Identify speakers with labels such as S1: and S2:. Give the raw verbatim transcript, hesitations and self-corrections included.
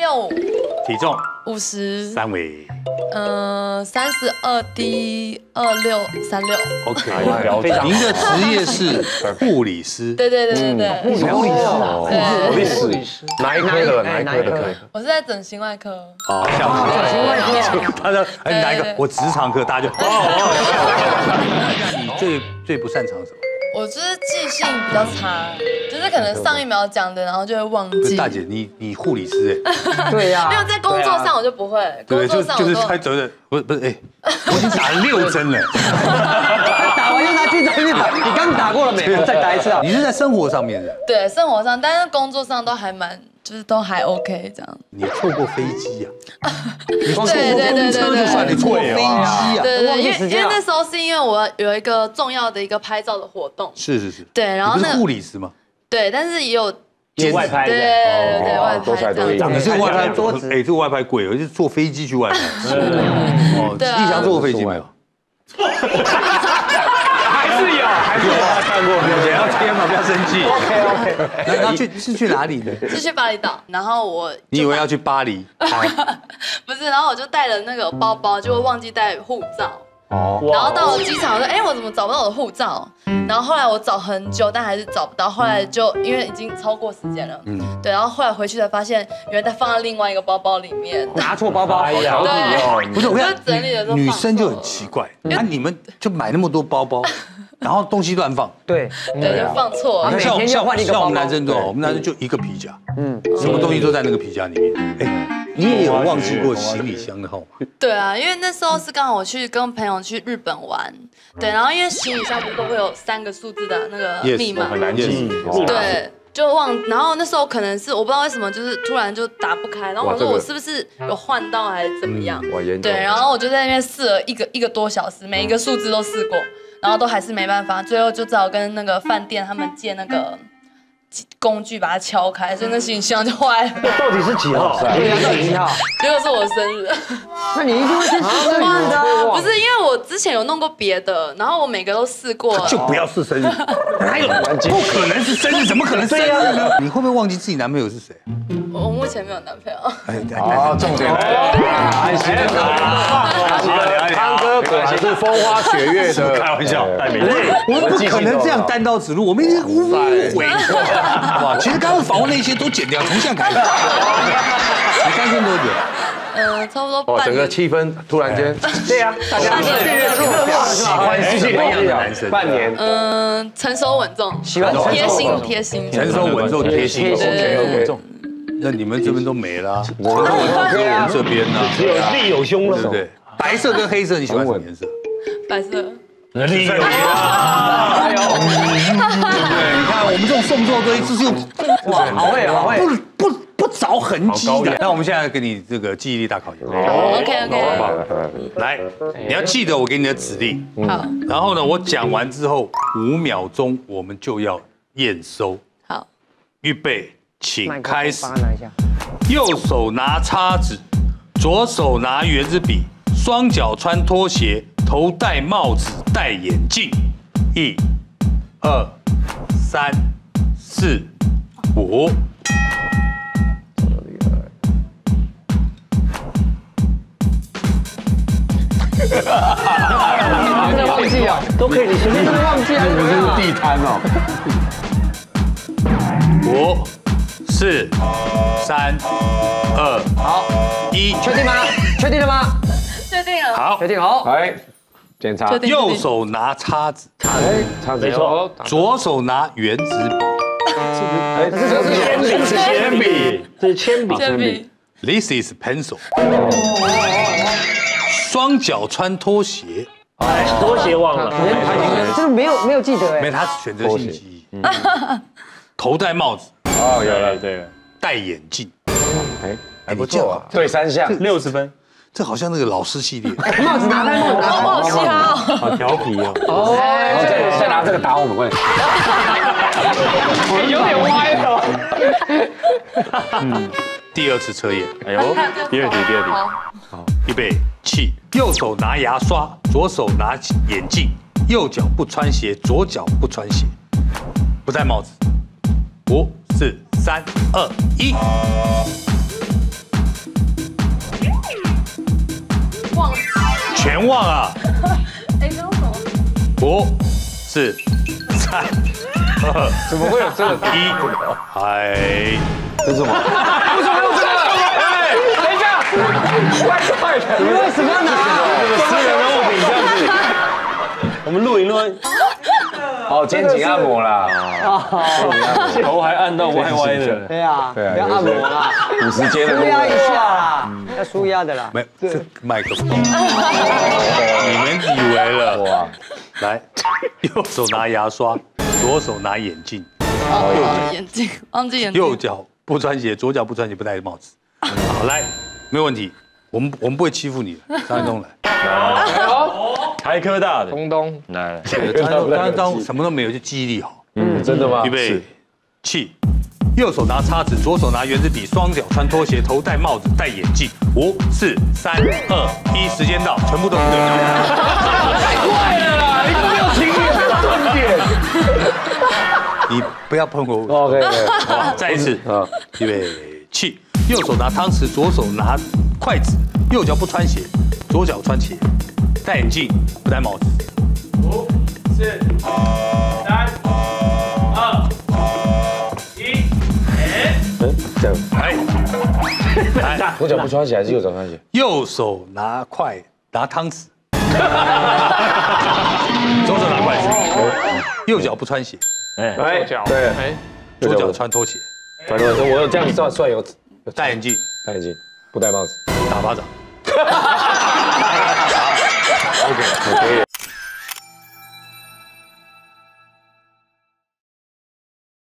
S1: 六五。
S2: 体重
S1: 五十。
S2: 三围。
S1: 嗯，三十二 D 二六三六。
S2: OK，
S3: 您的职业是护理师。
S1: 对对对对对。
S4: 护理师啊，护理师，哪一科的？哪一科的？
S1: 我是在整形外科。
S2: 哦，像
S1: 整形外
S2: 科。他说哎哪一个？我直肠科，大家就哦。你最最不擅长什么？
S1: 我就是记性比较差，就是可能上一秒讲的，然后就会忘记。
S2: 大姐，你你护理师
S4: 哎，对呀，
S1: 没有在工作上我就不会，工作上
S2: 就是猜责任，不是不是哎，我已经打了六针了，
S4: 打完又拿去再去打，你刚打过了没？再打一次啊！
S2: 你是在生活上面的？
S1: 对，生活上，但是工作上都还蛮。就是都还 OK 这样。
S2: 你坐过飞机呀？
S1: 你坐过公
S2: 车就算，你坐飞机啊？
S1: 对对，因为因为那时候是因为我有一个重要的一个拍照的活动。
S2: 是是是。
S1: 对，然后那
S2: 护理师吗？
S1: 对，但是也有
S5: 外拍的。
S1: 对对对，外拍这样。
S2: 可是外拍桌子，哎，这个外拍贵，我就坐飞机去外拍。哦，立翔坐过飞机没有？
S5: 还是有，还是有看过，
S2: 有钱要贴嘛，不要生气。
S5: OK OK。
S2: 然后去是去哪里的？
S1: 是去巴厘岛，然后我
S2: 你以为要去巴黎？
S1: 不是，然后我就带了那个包包，就忘记带护照。哦。然后到了机场，我说：“哎，我怎么找不到我的护照？”然后后来我找很久，但还是找不到。后来就因为已经超过时间了，嗯，对。然后后来回去才发现，原来它放在另外一个包包里面。
S4: 拿错包包，
S5: 哎呀，
S1: 对，
S2: 不是我跟
S1: 整理的时候，
S2: 女生就很奇怪，那你们就买那么多包包。然后东西乱放，
S4: 对
S1: 对，就放错了。
S2: 像像像我们男生多，我们男生就一个皮夹，嗯，什么东西都在那个皮夹里面。哎，你也有忘记过行李箱的号码？
S1: 对啊，因为那时候是刚好我去跟朋友去日本玩，对，然后因为行李箱不是都会有三个数字的那个密码，
S5: 很难记，
S1: 对。就忘，然后那时候可能是我不知道为什么，就是突然就打不开，然后我说我是不是有换到还是怎么样？对，然后我就在那边试了一个一个多小时，每一个数字都试过，然后都还是没办法，最后就只好跟那个饭店他们借那个工具把它敲开，所以那行李箱就坏了。
S5: 到底是几号？
S4: 对呀，到底几号？
S1: 结果是我生日。
S4: 那你一定会去生日的。
S1: 不是因为我之前有弄过别的，然后我每个都试过了。
S2: 就不要试生日，哪有？不可能是生日，怎么可能生日呢？你会不会忘记自己男朋友是谁？
S1: 我目前没有男朋友。
S5: 哦，重点来了，安心了。康哥果然是风花雪月的，
S2: 开玩笑，
S5: 太美。
S2: 我们不可能这样单刀直入，我们已经误会。哇，其实刚刚访问那些都剪掉，从现在开始。你单身多久？
S1: 嗯，差不多半年。
S4: 整个气氛突然间，
S5: 对呀，大家喜欢什么样的男生？半年。
S1: 嗯，成熟稳重，喜欢贴心贴心，
S2: 成熟稳重贴心，成熟稳重。那你们这边都没了，我们这边呢，
S5: 只有力有凶了，
S2: 对不对？白色跟黑色，你喜欢什么颜色？
S1: 白色。
S5: 力有凶啊！
S2: 对对，你看我们这种送错堆，就是用
S4: 哇，好会好会，
S2: 不不不着痕迹的。那我们现在给你这个记忆力大考验。
S1: 好 ，OK OK。
S2: 来，你要记得我给你的指令。
S1: 好。
S2: 然后呢，我讲完之后五秒钟，我们就要验收。
S1: 好。
S2: 预备，请开始。右手拿叉子，左手拿圆珠笔，双脚穿拖鞋，头戴帽子，戴眼镜。一、二、三、四、五。
S4: 忘记啊，都可以，你随便都忘记啊，
S5: 你们这是地摊哦。
S2: 五、四、三、二、
S4: 好，
S2: 一，
S4: 确定吗？确定了吗？
S1: 确定了。
S2: 好，
S4: 确定好。
S5: 来，检查。
S2: 右手拿叉子，
S5: 哎，叉子没错。
S2: 左手拿圆珠笔。
S5: 哎，这是铅笔，是铅笔，这是铅笔，
S1: 铅笔。
S2: This is pencil。双脚穿拖鞋。
S5: 哎，拖鞋忘了。
S4: 这个没有没有记得哎。
S2: 没，他是选择性记忆。头戴帽子。
S5: 哦，有了，对了。
S2: 戴眼镜。
S5: 哎，还不错啊。对，三项，六十分。
S2: 这好像那个老师系列。
S4: 帽子拿戴帽子拿，
S1: 好笑。
S5: 好调皮哦。
S4: 哦，再再拿这个打我们会。
S5: 有点歪了。
S2: 嗯，第二次测验。
S5: 哎呦，第二题，第二题。
S2: 好，预备起。右手拿牙刷，左手拿眼镜，右脚不穿鞋，左脚不穿鞋，不戴帽子。五、四、三、二、一。
S1: 忘了。
S2: 全忘啊！
S1: 哎，刚刚什么？
S2: 五、四、三、二，
S5: 怎么会有这个？
S2: 一，哎，
S5: 这是什么？为什么用这个？哎，等一下，怪怪的。
S4: 你为什么要拿？
S5: 私人的物品这样子。我们录影录。哦，肩颈按摩啦，头还按到歪歪的。
S4: 对啊，不要按摩啦，
S5: 五十肩的。
S4: 舒压一下啦，要舒压的啦。
S2: 没，这麦克风，你们以为了哇？来，右手拿牙刷，左手拿眼镜，
S1: 哦，眼镜，忘记眼镜。
S2: 右脚不穿鞋，左脚不穿鞋，不戴帽子。好，来，没有问题，我们我们不会欺负你的，张一东来。
S5: 台科大的
S3: 东东
S5: 来了，
S2: 张一东什么都没有，就记忆力好。
S5: 嗯，真的吗？
S2: 预备，起。右手拿叉子，左手拿圆珠笔，双脚穿拖鞋，头戴帽子，戴眼镜。五、四、三、二、一，时间到，全部都对。
S5: 太快了啦！你没有听重点。
S2: 你不要碰我。
S5: OK OK，
S2: 好，再一次。啊，预备，起。右手拿汤匙，左手拿筷子，右脚不穿鞋，左脚穿鞋，戴眼镜，不戴帽子。五、四、三、二、一，
S5: 嗯，这样。
S2: 来，来，
S5: 左脚不穿鞋还是右脚穿鞋？
S2: 右手拿筷，拿汤匙，左手拿筷子，右脚不穿鞋，
S5: 哎，
S3: 右脚，
S5: 对，
S3: 哎，
S2: 左脚穿拖鞋，
S5: 反正我有这样算算有
S2: 戴眼镜，
S5: 戴眼镜，不戴帽子，
S2: 打巴掌。
S5: OK，可以。